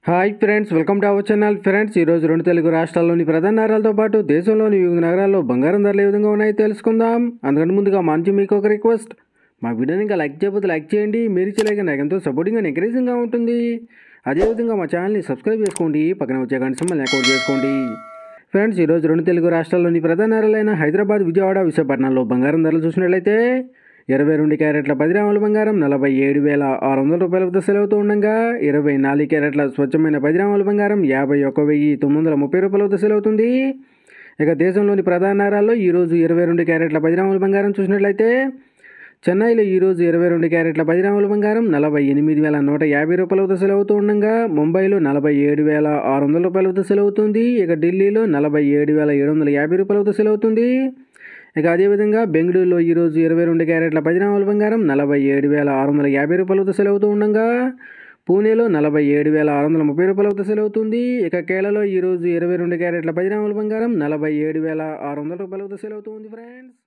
Hi friends, welcome to our channel. Friends, ఈరోజు రెండు తెలుగు రాష్ట్రాల్లోని ప్రధాన నగరాలతో పాటు దేశంలోని వివిధ నగరాల్లో బంగారం ధరలు ఏ విధంగా ఉన్నాయో తెలుసుకుందాం. అందుకంటే ముందుగా మంచి మీకు ఒక రిక్వెస్ట్, మా వీడియోని ఇంకా లైక్ చేయకపోతే లైక్ చేయండి. మీరు ఇచ్చేలాగా నాకు ఎంతో సపోర్టింగ్గా ఎంకరేజింగ్గా ఉంటుంది. అదేవిధంగా మా ఛానల్ని సబ్స్క్రైబ్ చేసుకోండి, పక్కన వచ్చే గంట సింబల్ని అకౌంట్ చేసుకోండి. ఫ్రెండ్స్, ఈరోజు రెండు తెలుగు రాష్ట్రాల్లోని ప్రధాన నగరాలైన హైదరాబాద్, విజయవాడ, విశాఖపట్నంలో బంగారం ధరలు చూసినట్లయితే 22 క్యారెట్ల 10 గ్రాముల బంగారం 47,600 రూపాయల వద్ద సెలవుతూ ఉండగా 24 క్యారెట్ల స్వచ్ఛమైన 10 గ్రాముల బంగారం 51,930 రూపాయల వద్ద సెలవుతుంది. ఇక దేశంలోని ప్రధాన నగరాల్లో ఈరోజు 22 క్యారెట్ల 10 గ్రాముల బంగారం చూసినట్లయితే చెన్నైలో ఈరోజు 22 క్యారెట్ల 10 గ్రాముల బంగారం 48,150 రూపాయల వద్ద సెలవుతూ ఉండగా ముంబైలో 47,600 రూపాయల వద్ద సెలవుతుంది. ఇక ఢిల్లీలో 47,750 రూపాయల వద్ద సెలవుతుంది. ఇక అదేవిధంగా బెంగళూరులో ఈరోజు 22 క్యారెట్ల 10 గ్రాముల బంగారం 47,650 రూపాయల వద్ద సెలవుతూ ఉండగా పూణేలో 47,630 రూపాయల వద్ద సెలవుతుంది. ఇక కేరళలో ఈరోజు 22 క్యారెట్ల 10 గ్రాముల బంగారం 47,600 రూపాయల వద్ద సెలవుతుంది ఫ్రెండ్స్.